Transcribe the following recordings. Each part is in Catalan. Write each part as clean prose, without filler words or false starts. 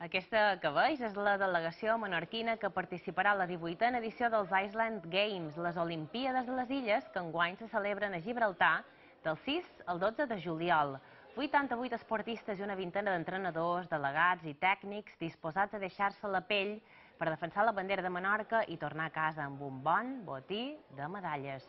Aquesta que veus és la delegació menorquina que participarà a la 18a edició dels Island Games, les Olimpíades de les Illes, que enguany se celebren a Gibraltar del 6 al 12 de juliol. 88 esportistes i una vintena d'entrenadors, delegats i tècnics disposats a deixar-se la pell per defensar la bandera de Menorca i tornar a casa amb un bon botí de medalles.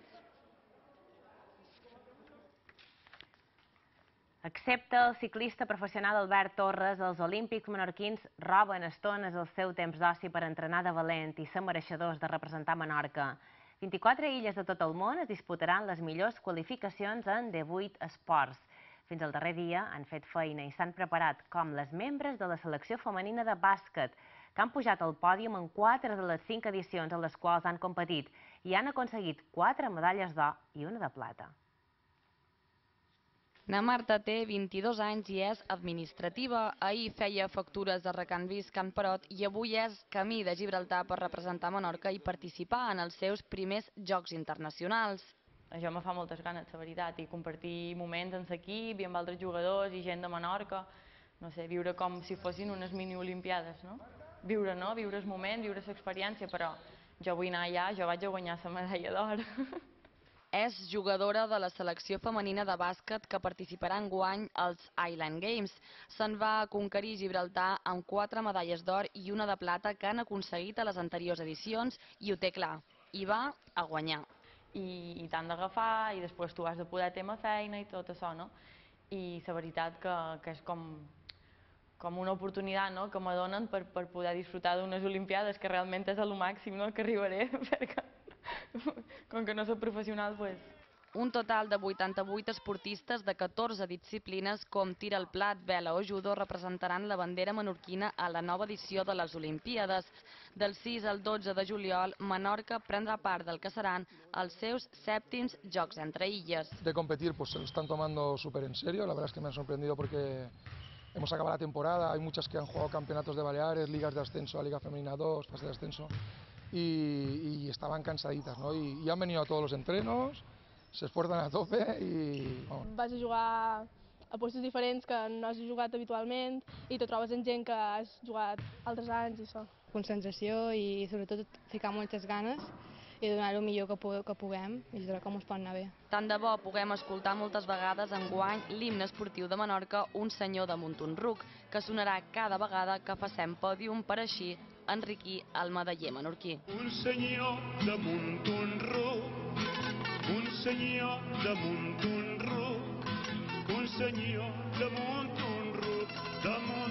Excepte el ciclista professional Albert Torres, els olímpics menorquins roben estones el seu temps d'oci per entrenar de valent i ser mereixedors de representar Menorca. 24 illes de tot el món es disputaran les millors qualificacions en 18 esports. Fins al darrer dia han fet feina i s'han preparat com les membres de la selecció femenina de bàsquet, que han pujat al pòdium en 4 de les 5 edicions en les quals han competit i han aconseguit 4 medalles d'or i una de plata. Na Marta té 22 anys i és administrativa. Ahir feia factures de recanvis Can Perot i avui és camí de Gibraltar per representar Menorca i participar en els seus primers Jocs Internacionals. Això me fa moltes ganes, la veritat, i compartir moments amb l'equip i amb altres jugadors i gent de Menorca. No sé, viure com si fossin unes mini-olimpiades, no? Viure, no? Viure el moment, viure l'experiència, però jo vull anar allà, jo vaig a guanyar la medalla d'or. És jugadora de la selecció femenina de bàsquet que participarà enguany als Island Games. Se'n va a conquerir Gibraltar amb 4 medalles d'or i una de plata que han aconseguit a les anteriors edicions i ho té clar, i va a guanyar. I t'han d'agafar i després tu has de poder tenir feina i tot això, no? I la veritat que és com una oportunitat, no?, que me donen per poder disfrutar d'unes Olimpiades, que realment és el màxim, no?, que arribaré, perquè com que no soc professional, doncs... Un total de 88 esportistes de 14 disciplines com tir al plat, vela o judo representaran la bandera menorquina a la nova edició de les Olimpíades. Del 6 al 12 de juliol, Menorca prendrá part del que seran els seus 7º Jocs entre Illes. De competir, pues se lo están tomando súper en serio. La verdad es que me han sorprendido porque hemos acabado la temporada. Hay muchas que han jugado campeonatos de Baleares, ligas de ascenso, la Liga Femenina 2, fase de ascenso. Y estaban cansaditas, ¿no? Y han venido a todos los entrenos, se esfuerzan a tope i... Vas a jugar a puestos diferents que no has jugat habitualment i te trobes amb gent que has jugat altres anys i això. Concentració i sobretot ficar moltes ganes i donar el millor que puguem i jo crec que ens pot anar bé. Tant de bo puguem escoltar moltes vegades enguany l'himne esportiu de Menorca, Un senyor damunt un ruc, que sonarà cada vegada que facem pòdium per així enriquir el medaller menorquí. Un senyor damunt un ruc, un senyor damunt un ruc, un senyor damunt un ruc, damunt